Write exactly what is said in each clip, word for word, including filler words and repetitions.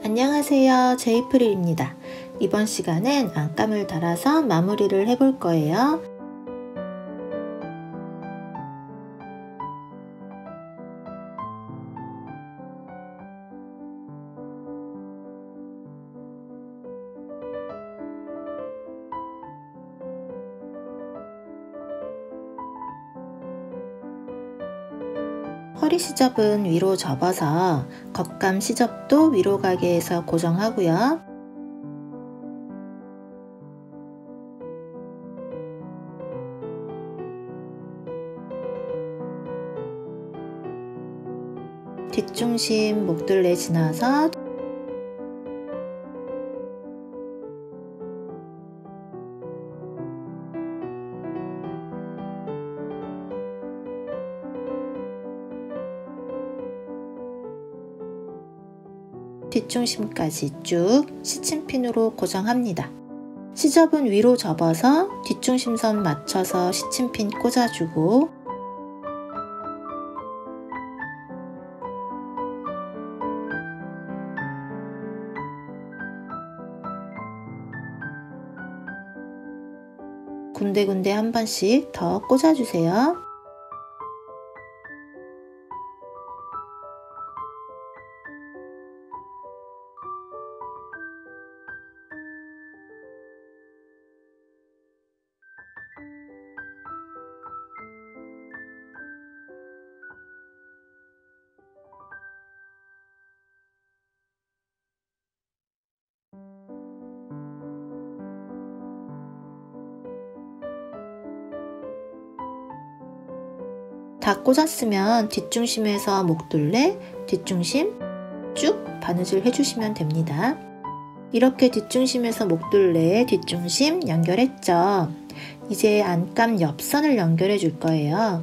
안녕하세요, 제이프릴입니다. 이번 시간엔 안감을 달아서 마무리를 해볼 거예요. 허리 시접은 위로 접어서 겉감 시접도 위로 가게 해서 고정하고요. 뒷중심 목둘레 지나서 뒷중심까지 쭉 시침핀으로 고정합니다. 시접은 위로 접어서 뒷중심선 맞춰서 시침핀 꽂아주고 군데군데 한 번씩 더 꽂아주세요. 다 꽂았으면 뒷중심에서 목둘레, 뒷중심 쭉 바느질 해주시면 됩니다. 이렇게 뒷중심에서 목둘레, 뒷중심 연결했죠. 이제 안감 옆선을 연결해 줄 거예요.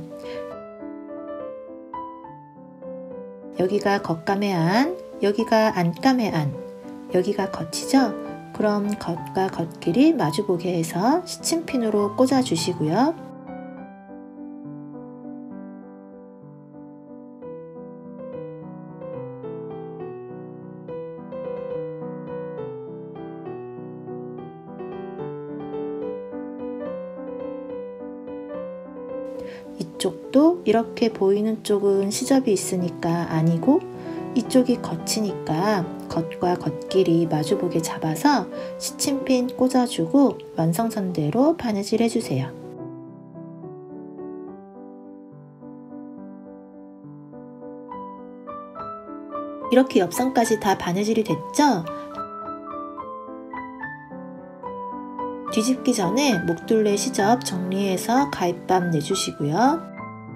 여기가 겉감의 안, 여기가 안감의 안, 여기가 겉이죠? 그럼 겉과 겉길이 마주보게 해서 시침핀으로 꽂아 주시고요. 이쪽도 이렇게 보이는 쪽은 시접이 있으니까 아니고 이쪽이 겉이니까 겉과 겉길이 마주보게 잡아서 시침핀 꽂아주고 완성선대로 바느질 해주세요. 이렇게 옆선까지 다 바느질이 됐죠? 뒤집기 전에 목둘레 시접 정리해서 가입밥 내주시고요.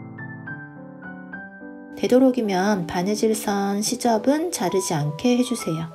되도록이면 바느질선 시접은 자르지 않게 해주세요.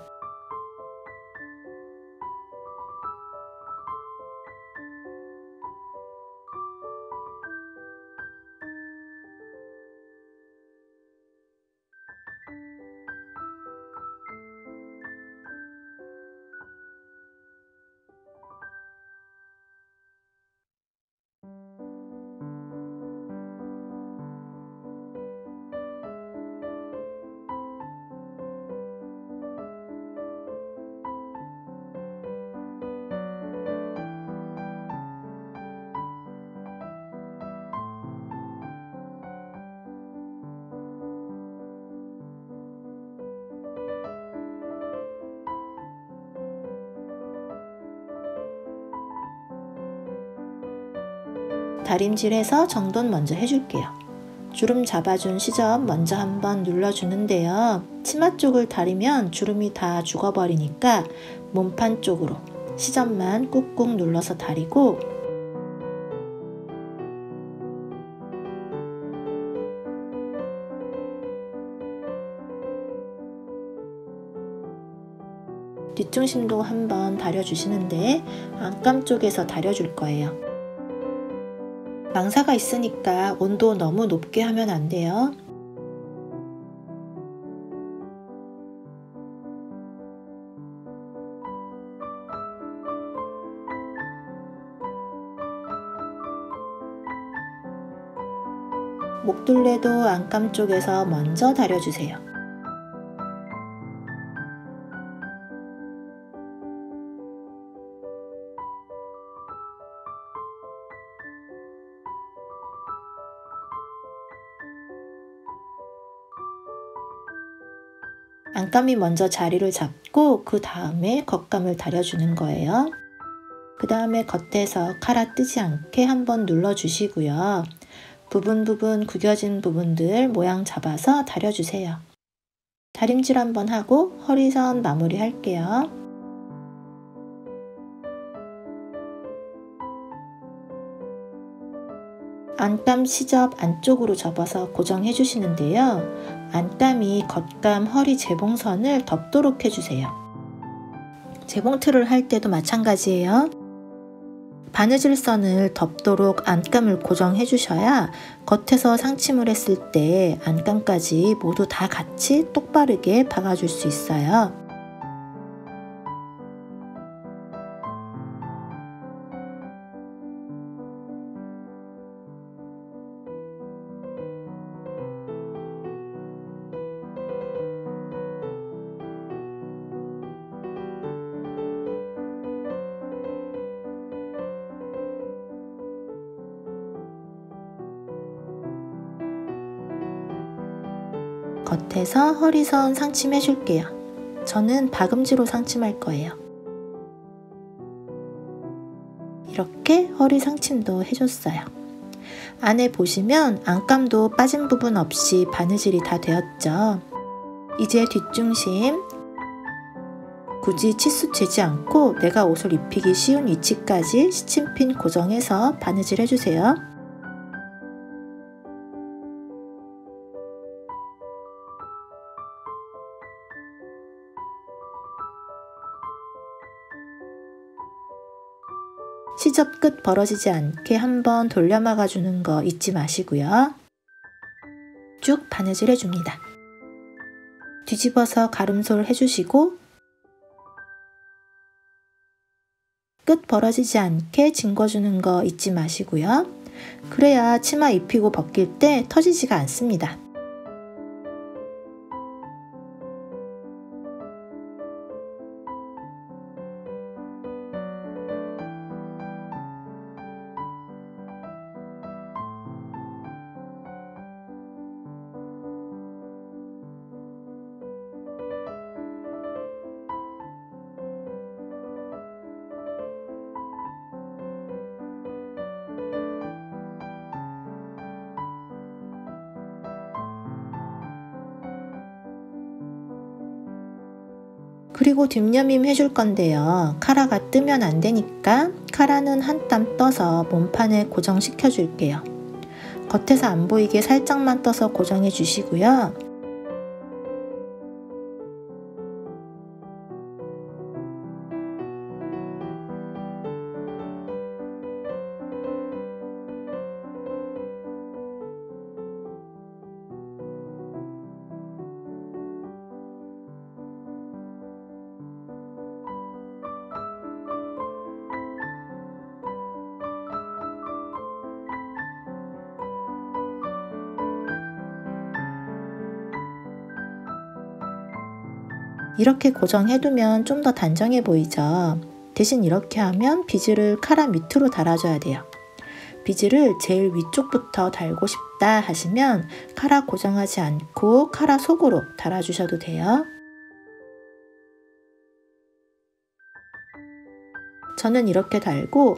다림질해서 정돈 먼저 해줄게요. 주름 잡아준 시접 먼저 한번 눌러주는데요. 치마 쪽을 다리면 주름이 다 죽어버리니까 몸판 쪽으로 시접만 꾹꾹 눌러서 다리고 뒷중심도 한번 다려주시는데 안감 쪽에서 다려줄 거예요. 망사가 있으니까 온도 너무 높게 하면 안 돼요. 목둘레도 안감 쪽에서 먼저 다려주세요. 안감이 먼저 자리를 잡고 그 다음에 겉감을 다려주는 거예요. 그 다음에 겉에서 카라 뜨지 않게 한번 눌러주시고요. 부분 부분 구겨진 부분들 모양 잡아서 다려주세요. 다림질 한번 하고 허리선 마무리 할게요. 안감 시접 안쪽으로 접어서 고정해 주시는데요. 안감이 겉감 허리 재봉선을 덮도록 해주세요. 재봉틀을 할 때도 마찬가지예요. 바느질 선을 덮도록 안감을 고정해 주셔야 겉에서 상침을 했을 때 안감까지 모두 다 같이 똑바르게 박아줄 수 있어요. 겉에서 허리선 상침해 줄게요. 저는 박음지로 상침할 거예요. 이렇게 허리 상침도 해줬어요. 안에 보시면 안감도 빠진 부분 없이 바느질이 다 되었죠. 이제 뒷중심 굳이 치수 재지 않고 내가 옷을 입히기 쉬운 위치까지 시침핀 고정해서 바느질 해주세요. 시접 끝 벌어지지 않게 한번 돌려 막아주는 거 잊지 마시고요. 쭉 바느질 해줍니다. 뒤집어서 가름솔 해주시고 끝 벌어지지 않게 헹궈주는 거 잊지 마시고요. 그래야 치마 입히고 벗길 때 터지지가 않습니다. 그리고 뒷여밈 해줄 건데요. 카라가 뜨면 안 되니까 카라는 한 땀 떠서 몸판에 고정시켜 줄게요. 겉에서 안 보이게 살짝만 떠서 고정해 주시고요. 이렇게 고정해두면 좀 더 단정해 보이죠. 대신 이렇게 하면 비즈를 카라 밑으로 달아줘야 돼요. 비즈를 제일 위쪽부터 달고 싶다 하시면 카라 고정하지 않고 카라 속으로 달아주셔도 돼요. 저는 이렇게 달고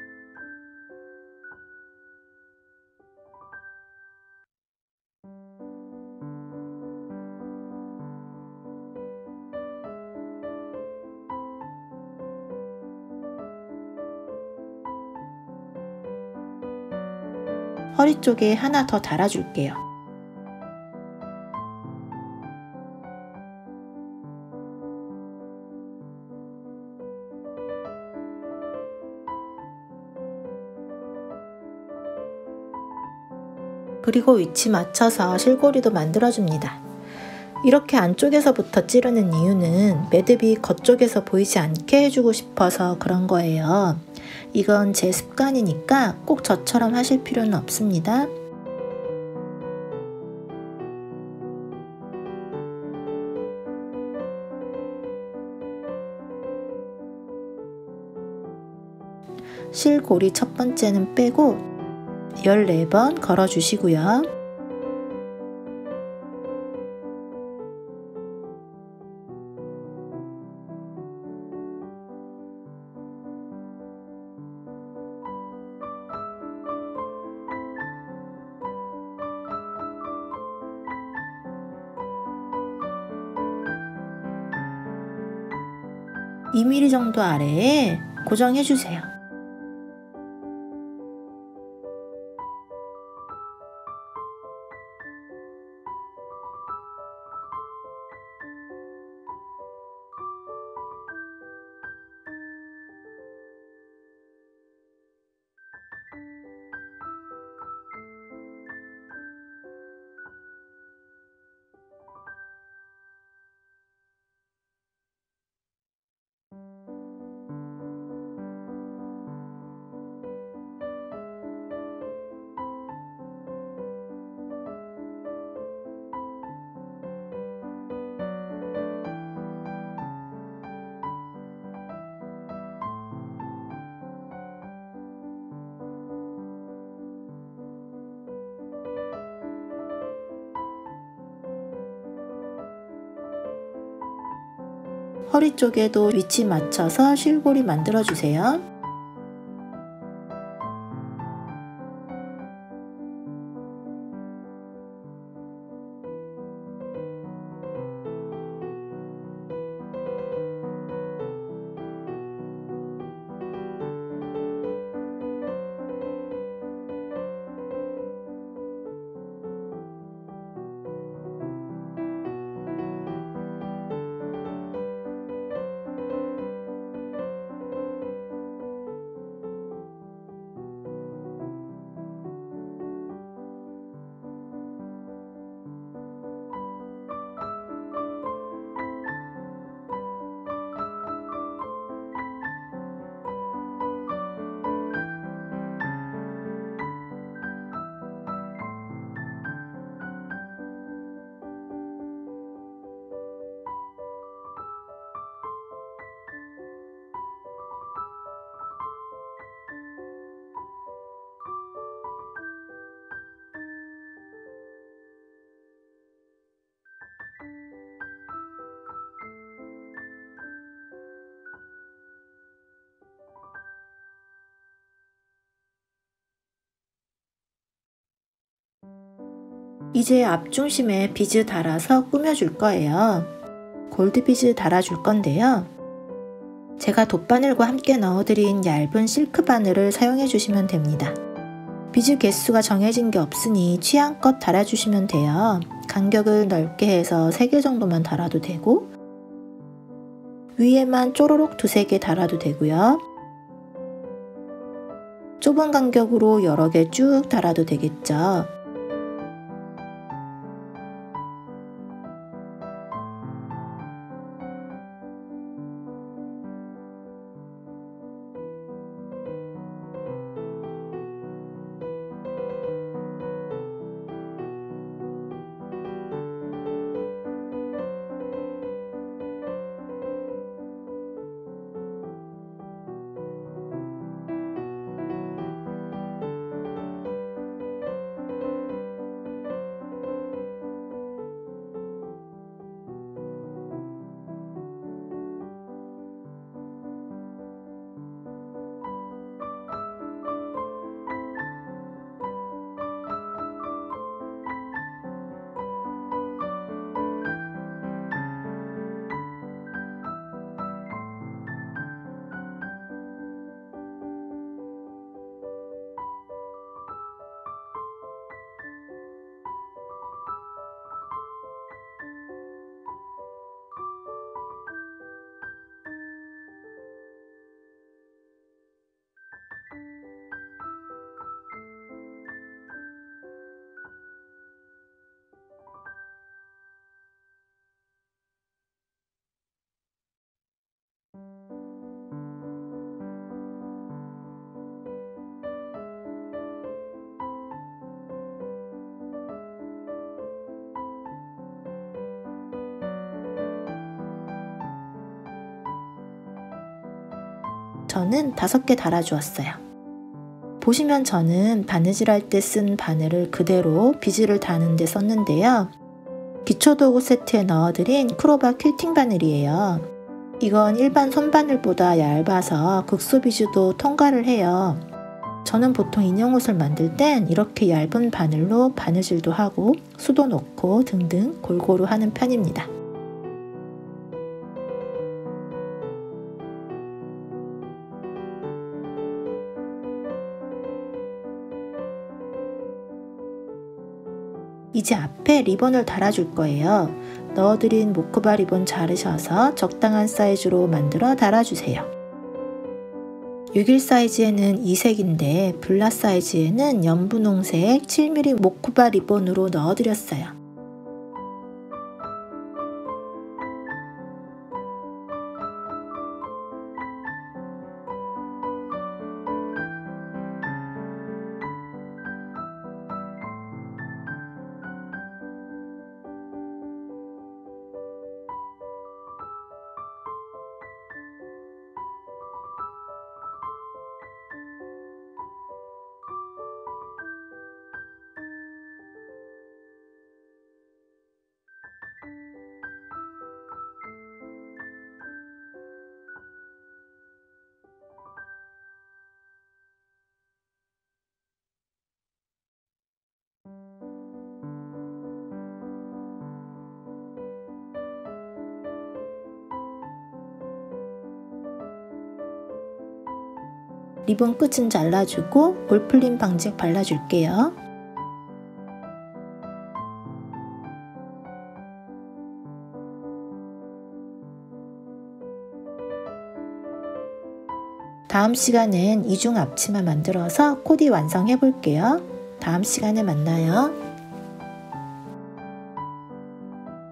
허리 쪽에 하나 더 달아줄게요. 그리고 위치 맞춰서 실고리도 만들어줍니다. 이렇게 안쪽에서부터 찌르는 이유는 매듭이 겉쪽에서 보이지 않게 해주고 싶어서 그런 거예요. 이건 제 습관이니까 꼭 저처럼 하실 필요는 없습니다. 실고리 첫 번째는 빼고 열네 번 걸어주시고요. 이 밀리미터 정도 아래에 고정해주세요. 허리 쪽에도 위치 맞춰서 실골이 만들어주세요. 이제 앞중심에 비즈 달아서 꾸며줄 거예요. 골드 비즈 달아줄 건데요. 제가 돗바늘과 함께 넣어드린 얇은 실크 바늘을 사용해 주시면 됩니다. 비즈 개수가 정해진 게 없으니 취향껏 달아주시면 돼요. 간격을 넓게 해서 세 개 정도만 달아도 되고, 위에만 쪼로록 두세 개 달아도 되고요. 좁은 간격으로 여러 개 쭉 달아도 되겠죠. 저는 다섯 개 달아주었어요. 보시면 저는 바느질 할 때 쓴 바늘을 그대로 비즈를 다는 데 썼는데요. 기초도구 세트에 넣어드린 크로바 퀼팅 바늘이에요. 이건 일반 손바늘보다 얇아서 극소 비즈도 통과를 해요. 저는 보통 인형옷을 만들 땐 이렇게 얇은 바늘로 바느질도 하고 수도 놓고 등등 골고루 하는 편입니다. 이제 앞에 리본을 달아줄 거예요. 넣어드린 모크바 리본 자르셔서 적당한 사이즈로 만들어 달아주세요. 육 일 사이즈에는 이 색인데 블라 사이즈에는 연분홍색 칠 밀리미터 모크바 리본으로 넣어드렸어요. 리본 끝은 잘라주고 올플림 방지 발라줄게요. 다음 시간엔 이중 앞치마 만들어서 코디 완성해 볼게요. 다음 시간에 만나요.